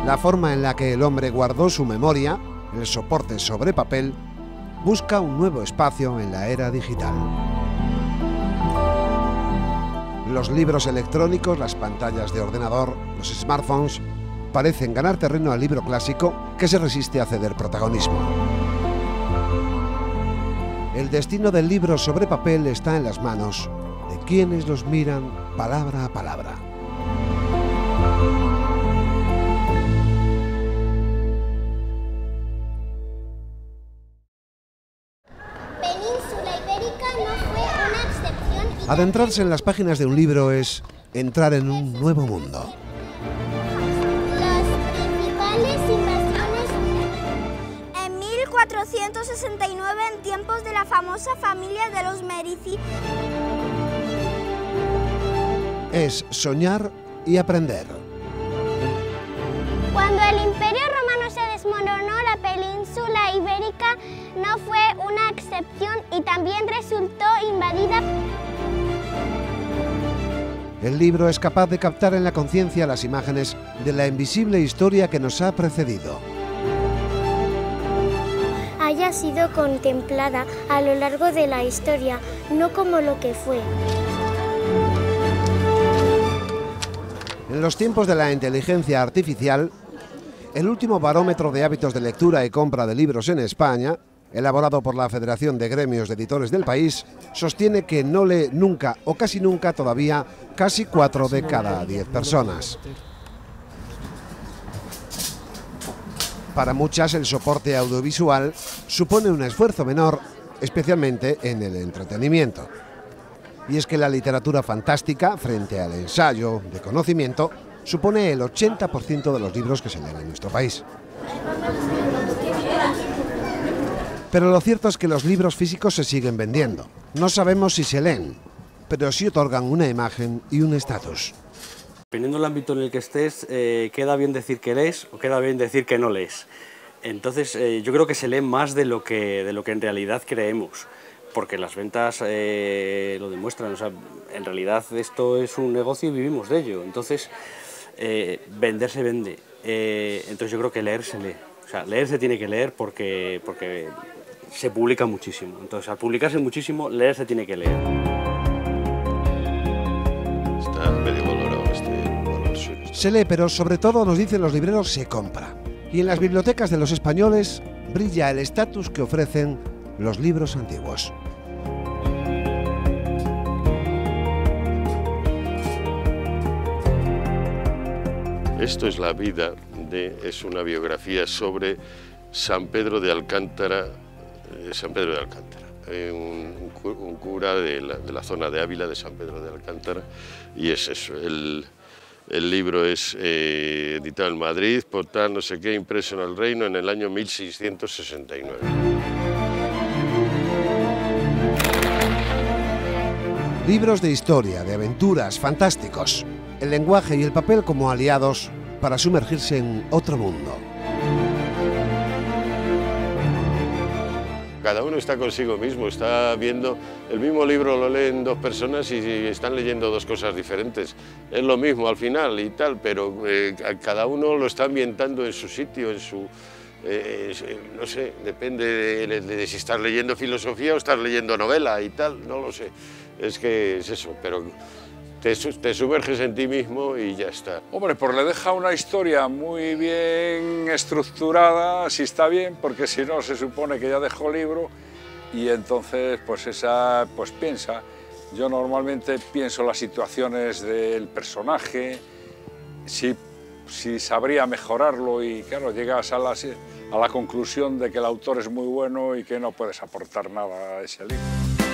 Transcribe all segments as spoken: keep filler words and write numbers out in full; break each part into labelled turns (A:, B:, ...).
A: La forma en la que el hombre guardó su memoria, el soporte sobre papel, busca un nuevo espacio en la era digital. Los libros electrónicos, las pantallas de ordenador, los smartphones, parecen ganar terreno al libro clásico que se resiste a ceder protagonismo. El destino del libro sobre papel está en las manos de quienes los miran palabra a palabra.
B: Península Ibérica no fue una excepción.
A: Adentrarse en las páginas de un libro es entrar en un nuevo mundo.
B: Las principales invasiones.
C: En mil cuatrocientos sesenta y nueve, en tiempos de la famosa familia de los Medici.
A: Es soñar y aprender.
B: Cuando el Imperio Romano se desmoronó, la península ibérica no fue una excepción y también resultó invadida.
A: El libro es capaz de captar en la conciencia las imágenes de la invisible historia que nos ha precedido.
C: Haya sido contemplada a lo largo de la historia, no como lo que fue.
A: En los tiempos de la inteligencia artificial, el último barómetro de hábitos de lectura y compra de libros en España, elaborado por la Federación de Gremios de Editores del país, sostiene que no lee nunca o casi nunca todavía casi cuatro de cada diez personas. Para muchas el soporte audiovisual supone un esfuerzo menor, especialmente en el entretenimiento. Y es que la literatura fantástica, frente al ensayo de conocimiento, supone el ochenta por ciento de los libros que se leen en nuestro país. Pero lo cierto es que los libros físicos se siguen vendiendo. No sabemos si se leen, pero sí otorgan una imagen y un estatus.
D: Dependiendo del ámbito en el que estés, eh, queda bien decir que lees o queda bien decir que no lees. Entonces, eh, yo creo que se lee más de lo que, de lo que en realidad creemos, porque las ventas eh, lo demuestran. O sea, en realidad esto es un negocio y vivimos de ello. Entonces, eh, vender se vende. Eh, entonces yo creo que leer se lee. O sea, leer se tiene que leer porque, porque se publica muchísimo. Entonces, al publicarse muchísimo, leer se tiene que leer.
E: Está medio valorado este valor suyo.
A: Se lee, pero sobre todo, nos dicen los libreros, se compra. Y en las bibliotecas de los españoles brilla el estatus que ofrecen los libros antiguos.
E: Esto es la vida de, es una biografía sobre San Pedro de Alcántara, eh, San Pedro de Alcántara, eh, un, un cura de la, de la zona de Ávila, de San Pedro de Alcántara, y es eso. El, el libro es eh, editado en Madrid por tal no sé qué, impreso en el Reino en el año mil seiscientos sesenta y nueve.
A: Libros de historia, de aventuras, fantásticos. El lenguaje y el papel como aliados para sumergirse en otro mundo.
E: Cada uno está consigo mismo, está viendo, el mismo libro lo leen dos personas y están leyendo dos cosas diferentes. Es lo mismo al final y tal, pero eh, cada uno lo está ambientando en su sitio, en su... Eh, no sé, depende de, de, de si estás leyendo filosofía o estás leyendo novela y tal, no lo sé. Es que es eso, pero te, te sumerges en ti mismo y ya está.
F: Hombre, pues le deja una historia muy bien estructurada, si está bien, porque si no se supone que ya dejó libro y entonces pues esa, pues piensa. Yo normalmente pienso las situaciones del personaje, si, si sabría mejorarlo y claro, llegas a la, a la conclusión de que el autor es muy bueno y que no puedes aportar nada a ese libro.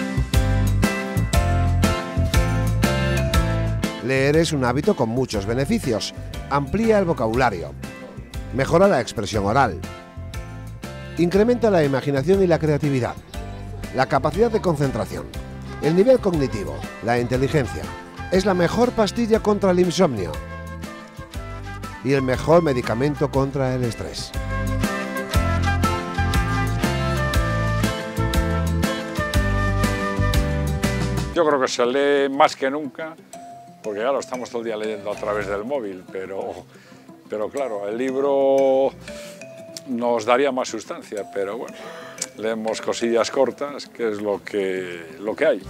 A: Leer es un hábito con muchos beneficios. Amplía el vocabulario, mejora la expresión oral, incrementa la imaginación y la creatividad, la capacidad de concentración, el nivel cognitivo, la inteligencia. Es la mejor pastilla contra el insomnio y el mejor medicamento contra el estrés.
F: Yo creo que se lee más que nunca, porque claro, estamos todo el día leyendo a través del móvil, pero pero claro, el libro nos daría más sustancia, pero bueno, leemos cosillas cortas, que es lo que, lo que hay.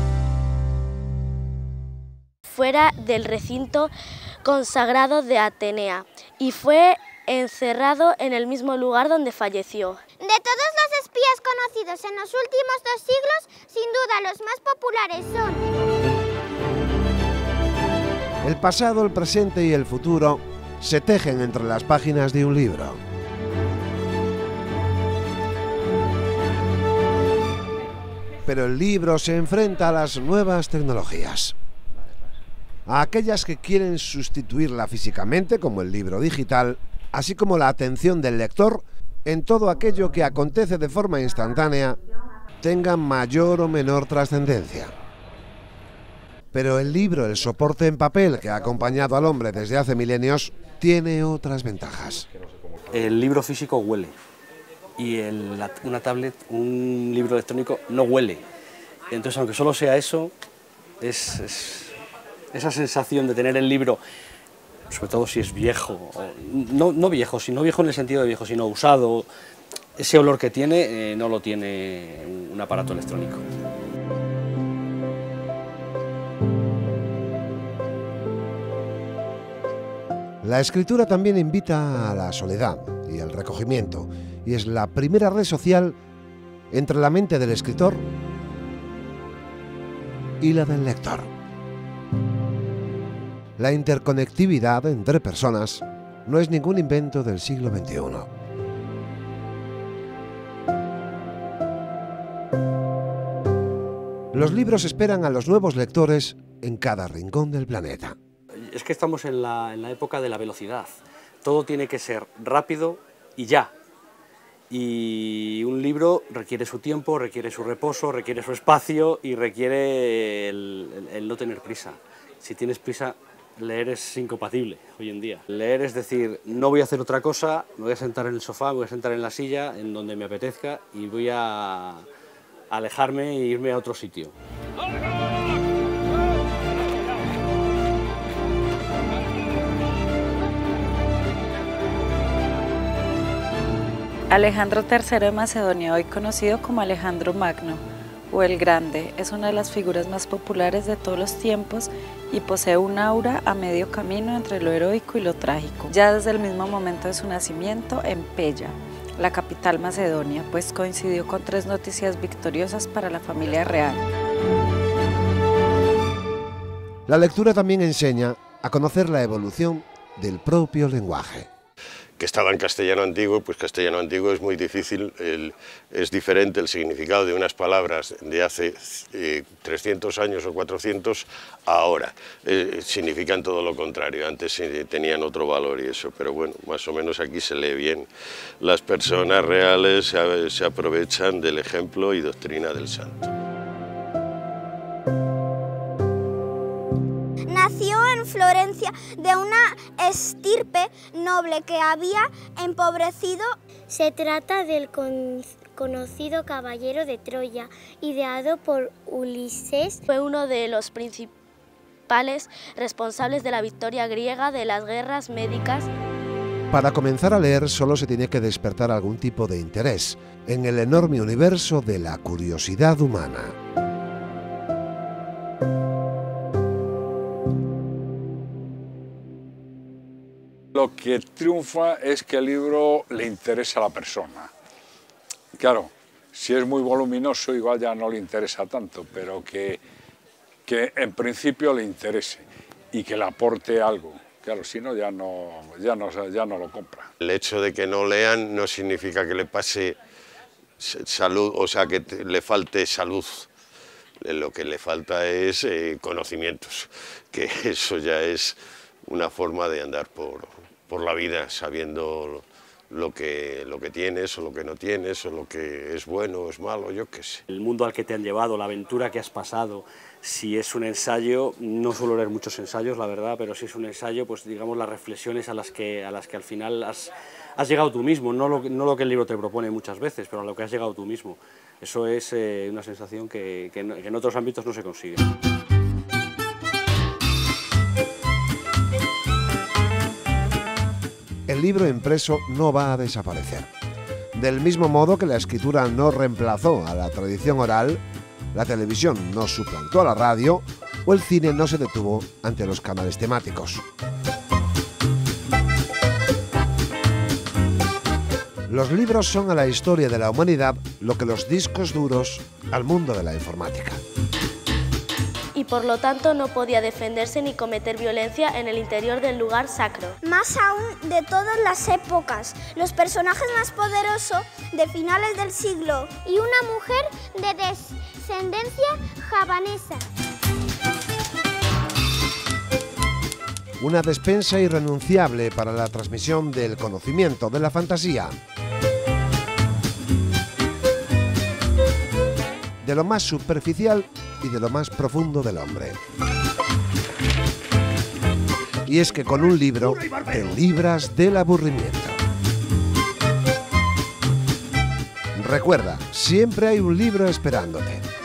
G: Fuera del recinto consagrado de Atenea y fue encerrado en el mismo lugar donde falleció.
B: De todos los espías conocidos en los últimos dos siglos, sin duda los más populares son...
A: El pasado, el presente y el futuro se tejen entre las páginas de un libro. Pero el libro se enfrenta a las nuevas tecnologías. A aquellas que quieren sustituirla físicamente, como el libro digital, así como la atención del lector en todo aquello que acontece de forma instantánea, tenga mayor o menor trascendencia. Pero el libro, el soporte en papel que ha acompañado al hombre desde hace milenios, tiene otras ventajas.
D: El libro físico huele y el, una tablet, un libro electrónico no huele. Entonces, aunque solo sea eso, es, es esa sensación de tener el libro, sobre todo si es viejo, no, no viejo, sino viejo en el sentido de viejo, sino usado, ese olor que tiene eh, no lo tiene un aparato electrónico.
A: La escritura también invita a la soledad y al recogimiento, y es la primera red social entre la mente del escritor y la del lector. La interconectividad entre personas no es ningún invento del siglo veintiuno. Los libros esperan a los nuevos lectores en cada rincón del planeta.
D: Es que estamos en la, en la época de la velocidad. Todo tiene que ser rápido y ya. Y un libro requiere su tiempo, requiere su reposo, requiere su espacio y requiere el, el, el no tener prisa. Si tienes prisa, leer es incompatible hoy en día. Leer es decir, no voy a hacer otra cosa, me voy a sentar en el sofá, me voy a sentar en la silla, en donde me apetezca y voy a alejarme e irme a otro sitio.
H: Alejandro tercero de Macedonia, hoy conocido como Alejandro Magno o el Grande, es una de las figuras más populares de todos los tiempos y posee un aura a medio camino entre lo heroico y lo trágico, ya desde el mismo momento de su nacimiento en Pella, la capital macedonia, pues coincidió con tres noticias victoriosas para la familia real.
A: La lectura también enseña a conocer la evolución del propio lenguaje.
E: Que estaba en castellano antiguo, pues castellano antiguo es muy difícil, el, es diferente el significado de unas palabras de hace eh, trescientos años o cuatrocientos a ahora, eh, significan todo lo contrario, antes eh, tenían otro valor y eso, pero bueno, más o menos aquí se lee bien. Las personas reales se, se aprovechan del ejemplo y doctrina del santo.
C: Nació en Florencia de una estirpe noble que había empobrecido.
B: Se trata del con conocido caballero de Troya, ideado por Ulises.
G: Fue uno de los principales responsables de la victoria griega de las guerras médicas.
A: Para comenzar a leer solo se tiene que despertar algún tipo de interés en el enorme universo de la curiosidad humana.
F: Lo que triunfa es que el libro le interesa a la persona. Claro, si es muy voluminoso igual ya no le interesa tanto, pero que, que en principio le interese y que le aporte algo. Claro, si no ya, no, ya no, ya no lo compra.
E: El hecho de que no lean no significa que le pase salud, o sea, que le falte salud. Lo que le falta es eh, conocimientos, que eso ya es una forma de andar por, por la vida sabiendo lo que, lo que tienes o lo que no tienes, o lo que es bueno o es malo, yo qué sé.
D: El mundo al que te han llevado, la aventura que has pasado, si es un ensayo, no suelo leer muchos ensayos, la verdad, pero si es un ensayo, pues digamos las reflexiones a las que, a las que al final has, has llegado tú mismo, no lo, no lo que el libro te propone muchas veces, pero a lo que has llegado tú mismo. Eso es eh, una sensación que, que, en, que en otros ámbitos no se consigue.
A: el libro impreso no va a desaparecer. Del mismo modo que la escritura no reemplazó a la tradición oral, la televisión no suplantó a la radio o el cine no se detuvo ante los canales temáticos. Los libros son a la historia de la humanidad lo que los discos duros al mundo de la informática.
G: Y por lo tanto no podía defenderse ni cometer violencia en el interior del lugar sacro.
C: Más aún de todas las épocas, los personajes más poderosos de finales del siglo
B: y una mujer de descendencia javanesa.
A: Una despensa irrenunciable para la transmisión del conocimiento, de la fantasía, de lo más superficial y de lo más profundo del hombre. Y es que con un libro te libras del aburrimiento. Recuerda, siempre hay un libro esperándote.